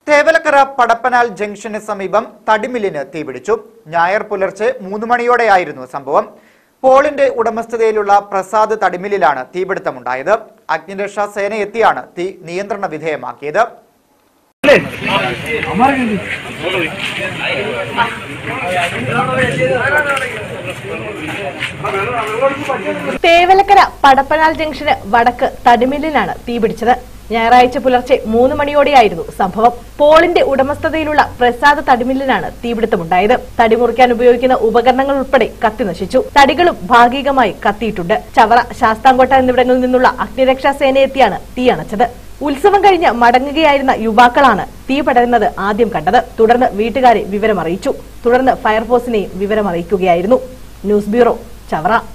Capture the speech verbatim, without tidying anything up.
Thevalakkara Padappanal junction സമീപം തടിമില്ലിന് തീപിടിച്ചു. ഞായർ പുലർച്ചെ മൂന്ന് മണിയോടെയായിരുന്നു സംഭവം. പോളിന്റെ ഉടമസ്ഥതയിലുള്ള പ്രസാദ് തടിമില്ലിലാണ് തീപിടുത്തമുണ്ടായത്. അഗ്നിരക്ഷാ സേന എത്തിയാണ് തീ നിയന്ത്രണ വിധേയമാക്കിയത്. തേവലക്കര പടപ്പനാൽ ജംഗ്ഷന് വടക്ക് തടിമില്ലിനാണ് തീപിടിച്ചത്. ഞായറാഴ്ച പുലർച്ചെ മൂന്ന് മണിയോടെയായിരുന്നു സംഭവം. പോളിന്റെ ഉടമസ്ഥതയിലുള്ള പ്രസാദ് തടിമില്ലിനാണ് തീപിടുത്തമുണ്ടായത്. തടി മുറിക്കാൻ ഉപയോഗിക്കുന്ന ഉപകരണങ്ങൾ ഉൾപ്പെടെ കത്തി നശിച്ചു. തടികളും ഭാഗികമായി കത്തിയിട്ടുണ്ട്. ചവറ, ശാസ്താംകോട്ട എന്നിവിടങ്ങളിൽ നിന്നുള്ള അഗ്നിരക്ഷാ സേനയെത്തിയാണ് തീ അണച്ചത്. ഉത്സവം കഴിഞ്ഞ് മടങ്ങുകയായിരുന്ന യുവാക്കളാണ് തീ പടരുന്നത് ആദ്യം കണ്ടത്. തുടർന്ന് വീട്ടുകാരെ വിവരമറിയിച്ചു. തുടർന്ന് ഫയർഫോഴ്സിനെയും വിവരമറിയിക്കുകയായിരുന്നു. News bureau, Chavara.